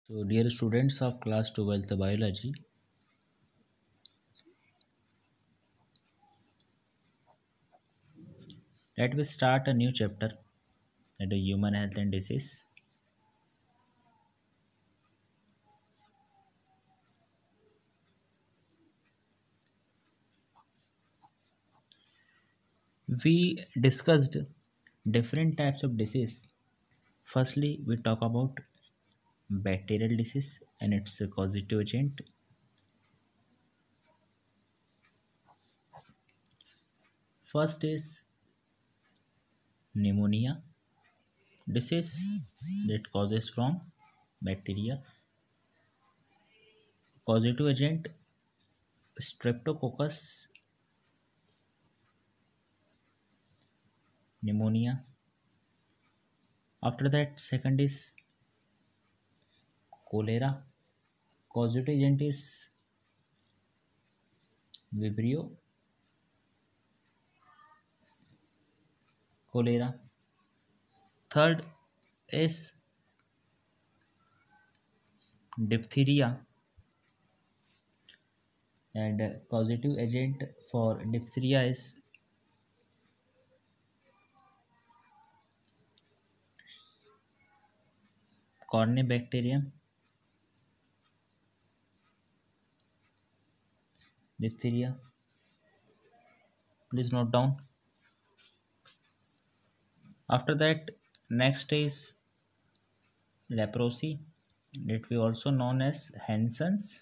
So, dear students of class 12th biology, let me start a new chapter that is human health and disease. We discussed different types of disease. Firstly, we talk about bacterial disease and its causative agent. First is pneumonia, disease that causes from bacteria. Causative agent streptococcus pneumonia. After that, second is cholera. Causative agent is Vibrio cholera. Third is diphtheria, and causative agent for diphtheria is Corynebacterium diphtheria. Please note down. After that, next is leprosy, that we also known as Hansen's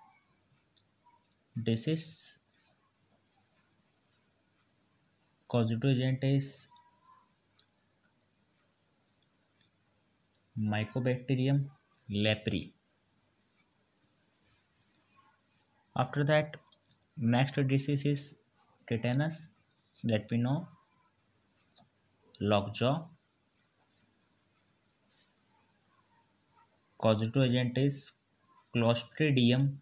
disease. Causative agent is Mycobacterium leprae. After that, next disease is tetanus, that we know lockjaw. Causative agent is Clostridium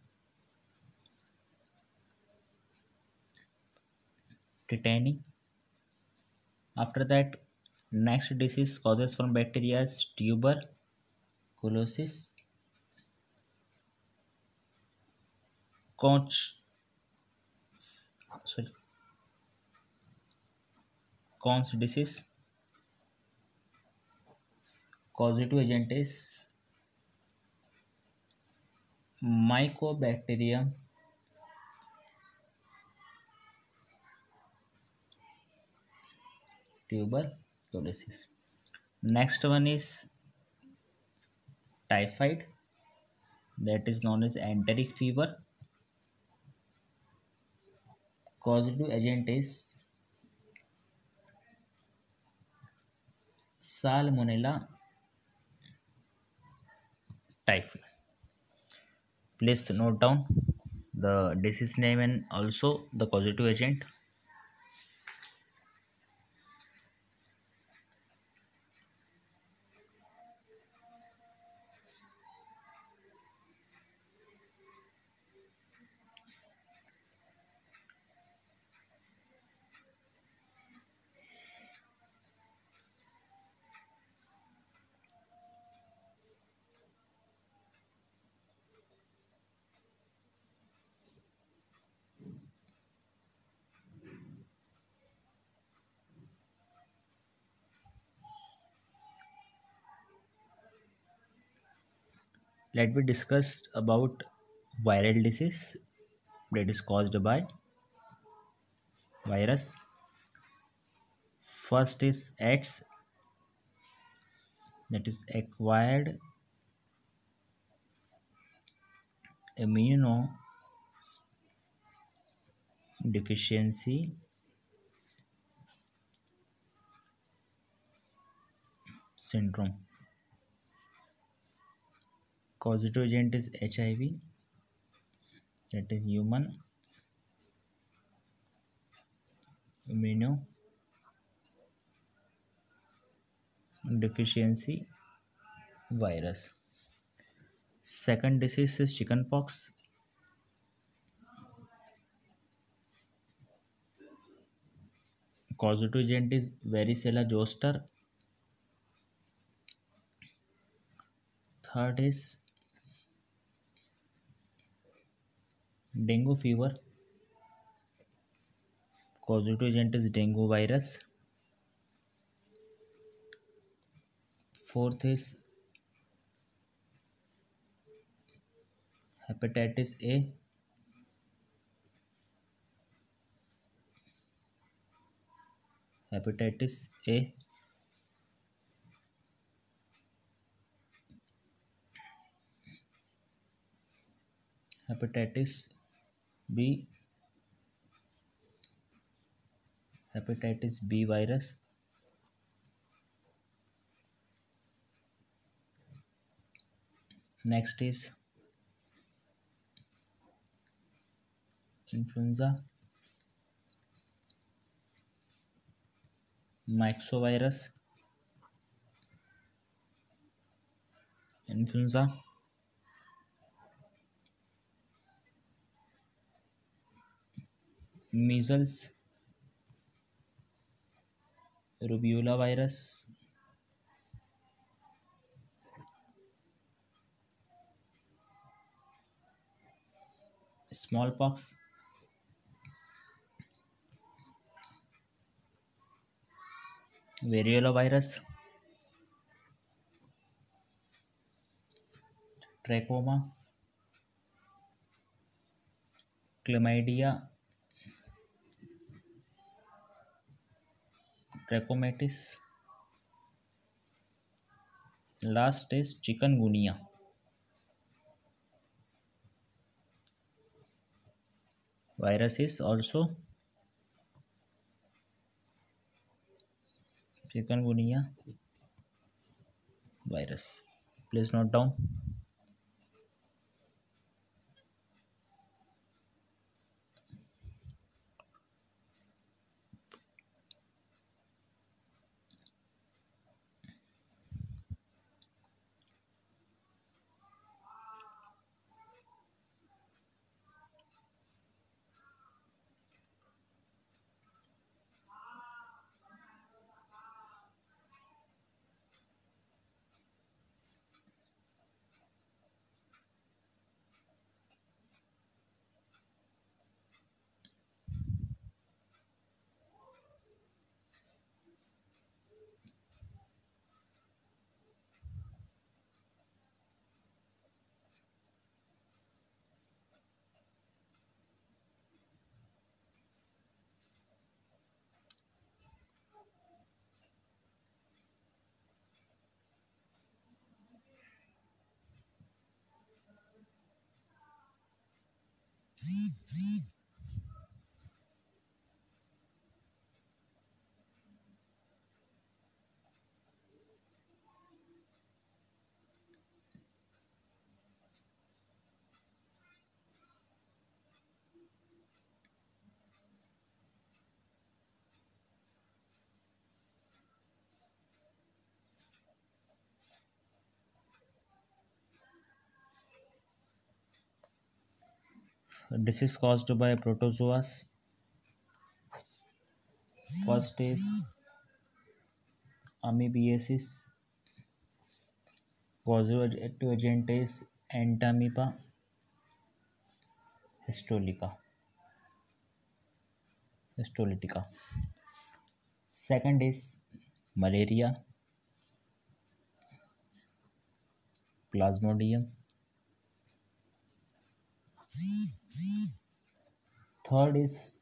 tetani. After that, next disease causes from bacteria is tuberculosis, conch, sorry, conch disease. Causative agent is Mycobacterium tuberculosis. Next one is typhoid, that is known as enteric fever. Causative agent is Salmonella typhi. Please note down the disease name and also the causative agent. Let me discuss about viral disease that is caused by virus. First is AIDS, that is acquired immunodeficiency syndrome. Causative agent is HIV, that is human immunodeficiency virus. Second disease is chickenpox. Causative agent is varicella zoster. Third is dengue fever. Causative agent is dengue virus. Fourth is hepatitis A. Hepatitis A. Hepatitis B. Hepatitis B virus. Next is influenza, myxovirus, influenza, measles, rubella virus, smallpox, variola virus, trachoma, chlamydia, trachomatis. Last is chikungunya. Virus is also chikungunya virus. Please note down. This is caused by protozoas. First is amoebiasis. Causative agent is Entamoeba histolytica. Second is malaria, Plasmodium. Third is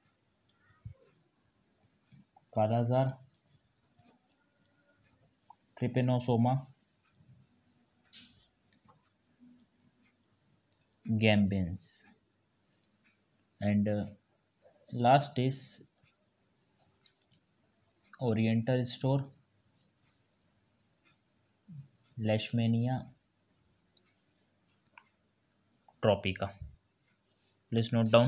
Kala-Azar, Trypanosoma gambins. And last is Oriental Store, Leishmania tropica. Please note down.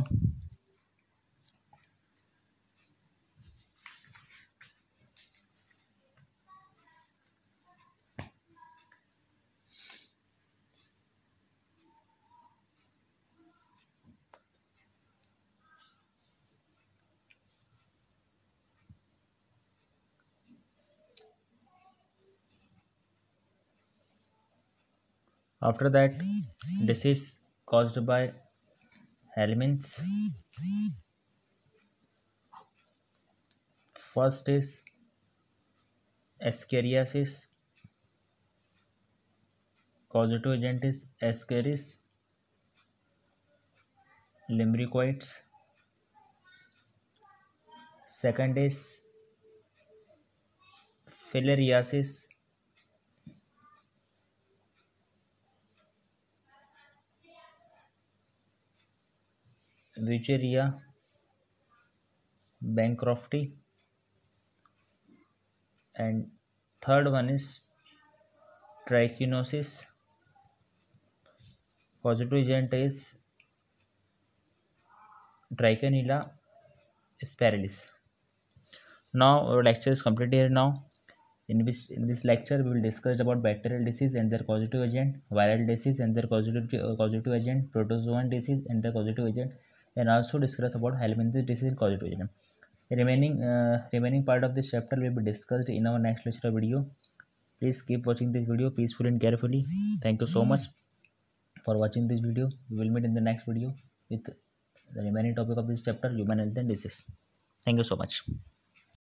After that, disease caused by Helminths. First is Escherichiasis. Causative agent is Escherichia lumbricoides. Second is Filariasis. Wucheria bancrofti. And third one is trichinosis. Causative agent is Trichinella spiralis. Now our lecture is completed here now. In this lecture we will discuss about bacterial disease and their causative agent, viral disease and their causative agent, protozoan disease and their causative agent, and also discuss about helminthic disease and causative agent. The remaining part of this chapter will be discussed in our next lecture video. Please keep watching this video peacefully and carefully. Thank you so much for watching this video. We will meet in the next video with the remaining topic of this chapter, human health and disease. Thank you so much.